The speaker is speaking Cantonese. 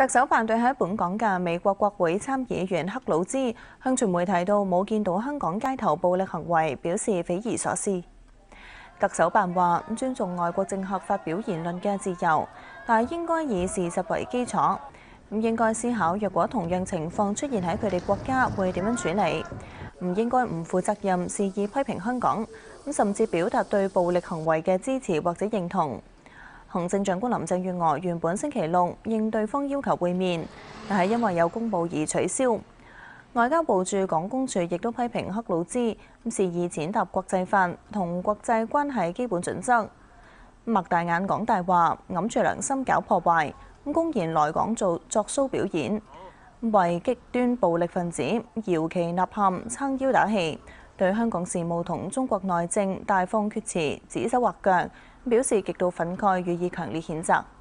特首辦對喺本港嘅美國國會參議員克魯茲向傳媒提到冇見到香港街頭暴力行為，表示匪夷所思。特首辦話尊重外國政客發表言論嘅自由，但係應該以事實為基礎。應該思考若果同樣情況出現喺佢哋國家會點樣處理，唔應該唔負責任肆意批評香港，甚至表達對暴力行為嘅支持或者認同。行政長官林鄭月娥原本星期六應對方要求會面，但係因為有公佈而取消。外交部駐港公署亦都批評克魯茲肆意踐踏國際法同國際關係基本準則，擘大眼講大話，揞住良心搞破壞，公然來港作 show 表演，為極端暴力分子搖旗吶喊、撐腰打氣，對香港事務同中國內政大放厥詞、指手畫腳，表示極度憤慨，予以強烈譴責。